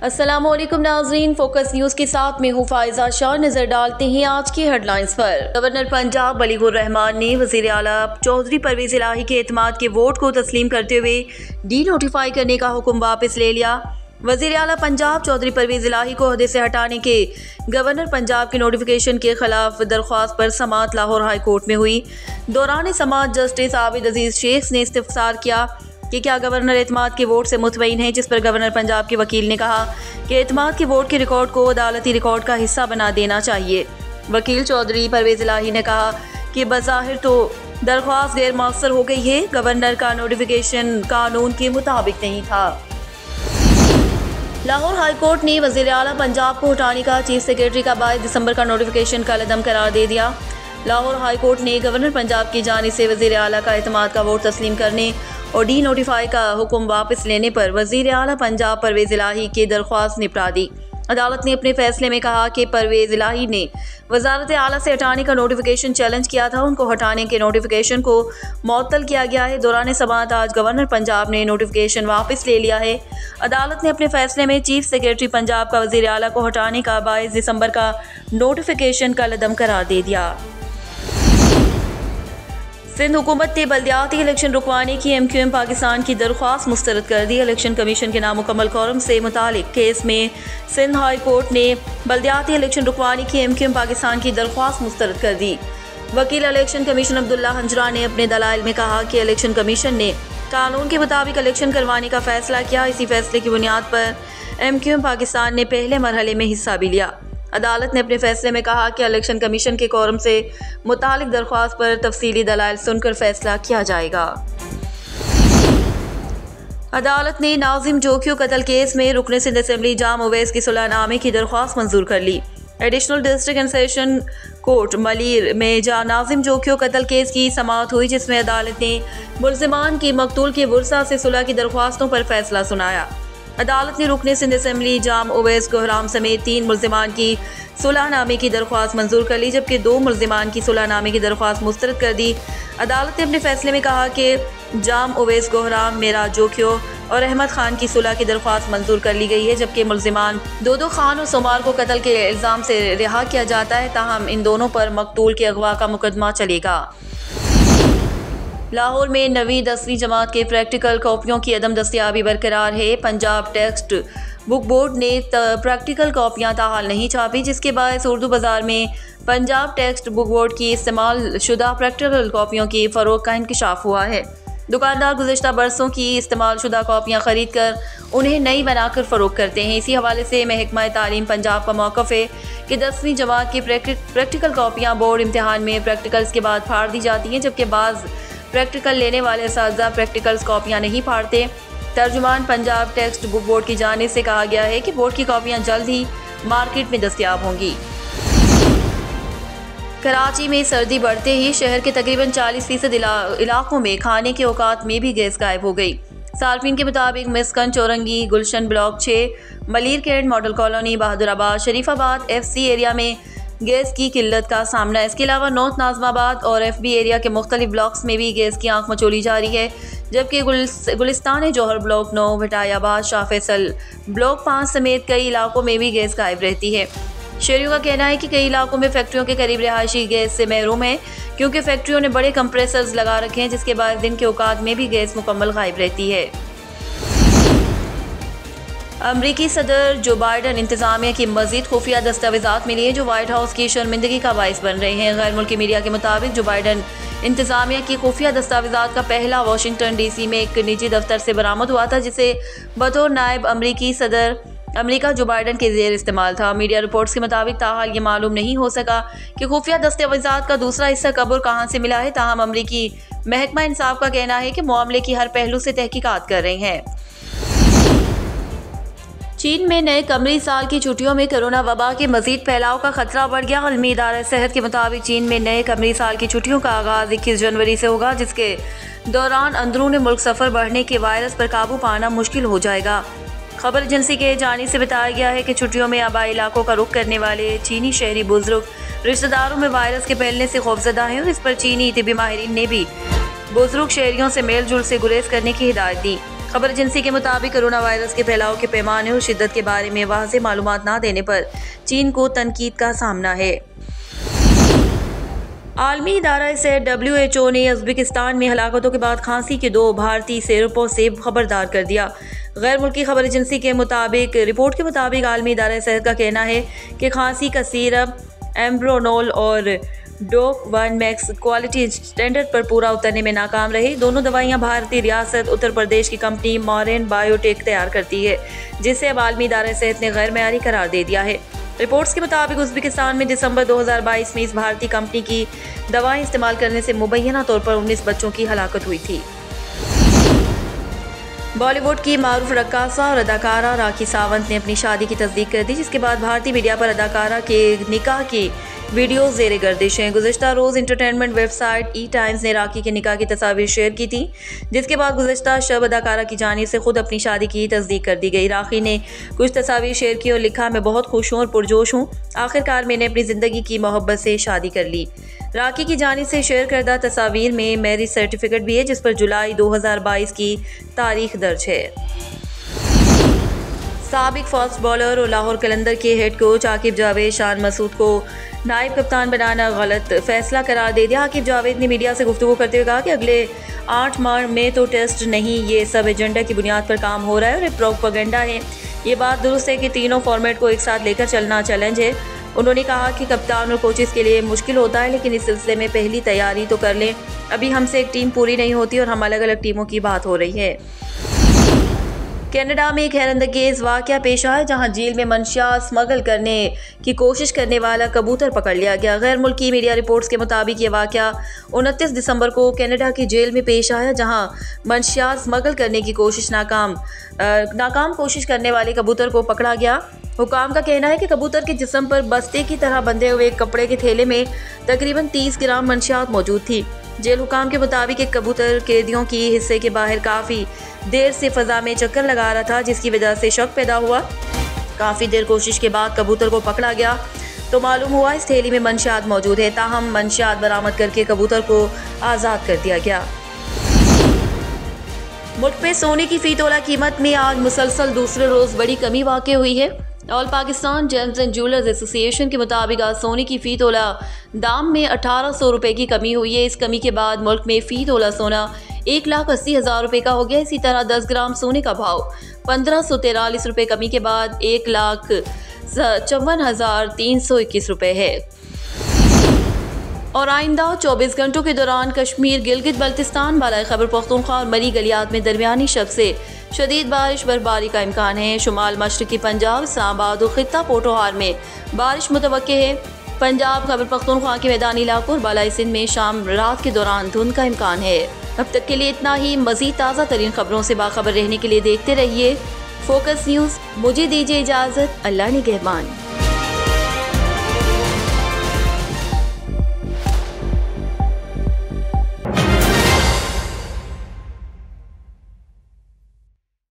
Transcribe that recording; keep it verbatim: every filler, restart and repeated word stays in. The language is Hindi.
अस्सलामुअलैकुम नाज़रीन, फोकस न्यूज़ के साथ में हूँ फाइजा शाह। नजर डालते हैं आज की हेडलाइंस पर। गवर्नर पंजाब बलीगुर रहमान ने वज़ीर आला चौधरी परवेज़ इलाही के एतमाद के वोट को तस्लीम करते हुए डी नोटिफाई करने का हुक्म वापस ले लिया। वज़ीर आला पंजाब चौधरी परवेज़ इलाही को ओहदे से हटाने के गवर्नर पंजाब के नोटिफिकेशन के खिलाफ दरख्वास्त पर समाअत लाहौर हाई कोर्ट में हुई। दौरान समाअत जस्टिस आबिद अजीज शेख ने इस्तफसार किया कि क्या गवर्नर एतमाद के वोट से मुतमईन है, जिस पर गवर्नर पंजाब के वकील ने कहा कि एतमाद के वोट के रिकॉर्ड को अदालती रिकॉर्ड का हिस्सा बना देना चाहिए। वकील चौधरी परवेज़ इलाही ने कहा कि बज़ाहिर तो दरख्वास्त गैर मौसर हो गई है, गवर्नर का नोटिफिकेशन कानून के मुताबिक नहीं था। लाहौर हाई कोर्ट ने वज़ीर आला पंजाब को हटाने का चीफ सेक्रेटरी का बाईस दिसंबर का नोटिफिकेशन कलअदम करार दे दिया। लाहौर हाई कोर्ट ने गवर्नर पंजाब की जानिब से वज़ीर आला का एतमाद का वोट तस्लीम करने और डी नोटिफाई का हुक्म वापस लेने पर वज़ीर आला पंजाब परवेज़ इलाही की दरख्वास्त निपटा दी। अदालत ने अपने फैसले में कहा कि परवेज़ इलाही ने वज़ारत आला से हटाने का नोटिफिकेशन चैलेंज किया था, उनको हटाने के नोटिफिकेशन को मुअत्तल किया गया है। दौरान समाअत आज गवर्नर पंजाब ने नोटिफिकेशन वापस ले लिया है। अदालत ने अपने फैसले में चीफ सेक्रेटरी पंजाब का वज़ीर आला को हटाने का बाईस दिसंबर का नोटिफिकेशन कलअदम करार दे दिया। सिंध हुकूमत ने बल्दियाती इलेक्शन रुकवाने की एम क्यू एम पाकिस्तान की दरख्वास्त मुस्तरद कर दी। इलेक्शन कमीशन के नामुकम्मल कोरम से मुतालिक केस में सिंध हाई कोर्ट ने बल्दियाती इलेक्शन रुकवाने की एम क्यू एम पाकिस्तान की दरख्वास्त मुस्तरद कर दी। वकील इलेक्शन कमीशन अब्दुल्ला हंजरा ने अपने दलाइल में कहा कि इलेक्शन कमीशन ने कानून के मुताबिक इलेक्शन करवाने का फैसला किया। इसी फैसले की बुनियाद पर एम क्यू एम पाकिस्तान ने पहले मरहले में हिस्सा भी लिया। अदालत ने अपने फैसले में कहा कि इलेक्शन कमीशन के कोरम से मुतालिक दरख्वास्त पर तफसीली दलाइल सुनकर फैसला किया जाएगा। अदालत ने नाजिम जोखियो कत्ल केस में रुकने सिंध असेंबली जाम उवैस की सुलहनामे की दरख्वास्त मंजूर कर ली। Additional district and session court Malir में जा नाजिम जोखियो कत्ल केस की समाअत हुई, जिसमें अदालत ने मुल्जिमान की मकतूल के वर्सा से सुलह की दरख्वास्तों पर फैसला सुनाया। अदालत ने रुकने सिंध असेंबली जाम उवैस कोहराम समेत तीन मुल्जिमान की सुलहनामे की दरख्वास्त मंजूर कर ली, जबकि दो मुल्जिमान की सुलहनामे की दरख्वास्त मुस्तरद कर दी। अदालत ने अपने फैसले में कहा कि जाम उवैस कोहराम, मेरा जोखियो और अहमद खान की सुलह की दरख्वास्त मंजूर कर ली गई है, जबकि मुल्जिमान दो दो खान और सोमार को कत्ल के इल्ज़ाम से रिहा किया जाता है। ताहम इन दोनों पर मकतूल के अगवा का मुकदमा चलेगा। लाहौर में नवीं दसवीं जमात के प्रैक्टिकल कॉपियों की अदम दस्तियाबी बरकरार है। पंजाब टेक्स्ट बुक बोर्ड ने प्रैक्टिकल कॉपियाँ ताहाल नहीं छापी, जिसके बायस उर्दू बाज़ार में पंजाब टेक्स्ट बुक बोर्ड की इस्तेमाल शुदा प्रैक्टिकल कॉपियों की फ़रोग का इंकशाफ हुआ है। दुकानदार गुज़िश्ता बरसों की इस्तेमाल शुदा कॉपियाँ ख़रीद कर उन्हें नई बनाकर फ़रोग करते हैं। इसी हवाले से महकमा तालीम पंजाब का मौक़िफ़ है कि दसवीं जमात की प्रैक्टिकल कॉपियाँ बोर्ड इम्तिहान में प्रैक्टिकल्स के बाद फाड़ दी जाती हैं, जबकि बाज़ प्रैक्टिकल लेने वाले असातिज़ा प्रैक्टिकल्स कॉपियाँ नहीं फाड़ते। तर्जुमान पंजाब टेक्स्ट बुक बोर्ड की जानिब से कहा गया है कि बोर्ड की कॉपियाँ जल्द ही मार्केट में दस्तयाब होंगी। कराची में सर्दी बढ़ते ही शहर के तकरीबन चालीस फीसद इलाकों में खाने के औकात में भी गैस गायब हो गई। सार्फिन के मुताबिक मिसकन, चौरंगी, गुलशन ब्लॉक छः, Malir cantt model colony, Bahadurabad, Sharifabad F C area में गैस की किल्लत का सामना। इसके अलावा नॉर्थ नाजमाबाद और एफ बी एरिया के मुख्तलिफ ब्लॉक्स में भी गैस की आंख मचोली जारी है, जबकि गुलिस्तान जौहर ब्लॉक नौ, भटायाबाद, शाह फैसल ब्लॉक पाँच समेत कई इलाकों में भी गैस गायब रहती है। शहरियों का कहना है कि कई इलाकों में फैक्ट्रियों के करीब रहायशी गैस से महरूम है, क्योंकि फैक्ट्रियों ने बड़े कंप्रेसर्स लगा रखे हैं, जिसके बाद दिन के औकात में भी गैस मुकम्मल गायब रहती है। अमरीकी सदर जो बाइडन इंतजामिया की मजीद खुफिया दस्तावेजात मिली है, जो वाइट हाउस की शर्मिंदगी का बाइस बन रहे हैं। गैर मुल्की मीडिया के मुताबिक जो बाइडन इंतजामिया की खुफिया दस्तावेजात का पहला वाशिंगटन डी सी में एक निजी दफ्तर से बरामद हुआ था, जिसे बतौर नायब अमरीकी सदर अमेरिका जो बाइडन के ज़ेर इस्तेमाल था। मीडिया रिपोर्ट्स के मुताबिक ताहाल ये मालूम नहीं हो सका कि खुफिया दस्तावेजात का दूसरा हिस्सा कब और कहाँ से मिला है। ताहम अमरीकी महकमा इंसाफ का कहना है कि मामले की हर पहलू से तहकीकात कर रहे हैं। चीन में नए कमरी साल की छुट्टियों में कोरोना वबा के मजीद फैलाव का खतरा बढ़ गया। आलमी इदारा सेहत के मुताबिक चीन में नए कमरी साल की छुट्टियों का आगाज़ इक्कीस जनवरी से होगा, जिसके दौरान अंदरून मुल्क सफ़र बढ़ने के वायरस पर काबू पाना मुश्किल हो जाएगा। खबर एजेंसी के जानिब से बताया गया है कि छुट्टियों में आबाई इलाकों का रुख करने वाले चीनी शहरी बुजुर्ग रिश्तेदारों में वायरस के फैलने से खौफजदा हैं और इस पर चीनी तिबी माहिरीन ने भी बुजुर्ग शहरियों से मेल जुल से गुरेज करने की हिदायत दी। खबर एजेंसी के मुताबिक कोरोना वायरस के फैलाव के पैमाने और शिद्दत के बारे में वाज़ेह मालूमात न देने पर चीन को तनकीद का सामना है। आलमी इदारा से डब्ल्यू एच ओ ने उज़्बेकिस्तान में हलाकतों के बाद खांसी के दो भारतीय सैरपों से खबरदार कर दिया। गैर मुल्की खबर एजेंसी के मुताबिक रिपोर्ट के मुताबिक आलमी इदारा सेहत का कहना है कि खांसी का सीरप एम्ब्रोनोल और डोक वन मैक्स क्वालिटी स्टैंडर्ड पर पूरा उतरने में नाकाम रही। दोनों दवाइयां भारतीय रियासत उत्तर प्रदेश की कंपनी मॉरेन बायोटेक तैयार करती है, जिसे अब आलमी इदारा सेहत ने गैर मेयारी करार दे दिया है। रिपोर्ट्स के मुताबिक उज़्बेकिस्तान में दिसंबर दो हज़ार बाईस में इस भारतीय कंपनी की दवाएं इस्तेमाल करने से मुबैना तौर पर उन्नीस बच्चों की हलाकत हुई थी। बॉलीवुड की मारूफ रक्कासा और अदाकारा राखी सावंत ने अपनी शादी की तस्दीक कर दी, जिसके बाद भारतीय मीडिया पर अदाकारा के निकाह की वीडियो ज़ेरे गर्दिश हैं। गुज़िश्ता रोज़ एंटरटेनमेंट वेबसाइट ई टाइम्स ने राखी के निकाह की तस्वीर शेयर की थी, जिसके बाद गुज़िश्ता शब अदाकारा की जानिब से खुद अपनी शादी की तस्दीक कर दी गई। राखी ने कुछ तस्वीर शेयर की और लिखा, मैं बहुत खुश हूँ और पुरजोश हूँ, आखिरकार मैंने अपनी ज़िंदगी की मोहब्बत से शादी कर ली। राखी की जानिब से शेयर करदा तस्वीर में मैरिज सर्टिफिकेट भी है, जिस पर जुलाई दो हज़ार बाईस की तारीख दर्ज है। साबिक फास्ट बॉलर और लाहौर कलंदर के हेड कोच आकिब जावेद शान मसूद को नायब कप्तान बनाना गलत फैसला करार दे दिया। आकिब जावेद ने मीडिया से गुफ्तगू करते हुए कहा कि अगले आठ माह में तो टेस्ट नहीं, ये सब एजेंडा की बुनियाद पर काम हो रहा है और एक प्रोपेगेंडा है। ये बात दुरुस्त है कि तीनों फॉर्मेट को एक साथ लेकर चलना चैलेंज है। उन्होंने कहा कि कप्तान और कोचेस के लिए मुश्किल होता है, लेकिन इस सिलसिले में पहली तैयारी तो कर लें। अभी हमसे एक टीम पूरी नहीं होती और हम अलग अलग टीमों की बात हो रही है। कनाडा में एक हैरतअंगेज़ वाक़या पेश आया, जहां जेल में मंशियात स्मगल करने की कोशिश करने वाला कबूतर पकड़ लिया गया। गैर मुल्की मीडिया रिपोर्ट्स के मुताबिक ये वाक़या उनतीस दिसंबर को कनाडा की जेल में पेश आया, जहां मंशियात स्मगल करने की कोशिश नाकाम नाकाम कोशिश करने वाले कबूतर को पकड़ा गया। हुकाम का कहना है कि कबूतर के जिस्म पर बस्ते की तरह बंधे हुए एक कपड़े के थैले में तकरीबन तीस ग्राम मंशियात मौजूद थी। जेल हुकाम के मुताबिक एक कबूतर कैदियों की हिस्से के बाहर काफ़ी देर से फ़ज़ा में चक्कर लगा रहा था, जिसकी वजह से शक पैदा हुआ। काफ़ी देर कोशिश के बाद कबूतर को पकड़ा गया तो मालूम हुआ इस थैली में मंशियात मौजूद है। ताहम मंशियात बरामद करके कबूतर को आज़ाद कर दिया गया। मुल्क में सोने की फ़ी तोला कीमत में आज मुसलसल दूसरे रोज़ बड़ी कमी वाक़ हुई है। All Pakistan gems and jewellers association के मुताबिक आज सोने की फ़ी तोला दाम में अठारह सौ रुपये की कमी हुई है। इस कमी के बाद मुल्क में फ़ी तोला सोना एक लाख अस्सी हज़ार रुपये का हो गया। इसी तरह दस ग्राम सोने का भाव पंद्रह सौ तैंतालीस रुपये कमी के बाद एक लाख चौवन हज़ार तीन सौ इक्कीस रुपये है। और आइंदा चौबीस घंटों के दौरान कश्मीर, गिलगित बल्तिस्तान, बालाई खैबर पख्तूनख्वा और मरी गलियात में दरमियानी शब से शदीद बारिश बर्फबारी का इम्कान है। शुमाल मशरकी पंजाब, इस्लामाबाद और खित्ता पोटोहार में बारिश मुतवक्के है। पंजाब, खैबर पख्तूनख्वा के मैदानी इलाकों और बालाई सिंध में शाम रात के दौरान धुंध का इम्कान है। अब तक के लिए इतना ही। मज़ीद ताज़ा तरीन खबरों से बाखबर रहने के लिए देखते रहिए फोकस न्यूज़। मुझे दीजिए इजाज़त। अल्लाह निगहबान।